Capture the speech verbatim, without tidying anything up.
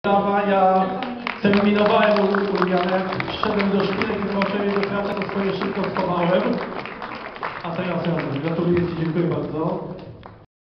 Brawa, ja terminowałem ulubione, wszedłem do szpilek i zobaczyłem do pracy, to swoje szybko schowałem. A teraz ja gratuluję Ci, dziękuję bardzo.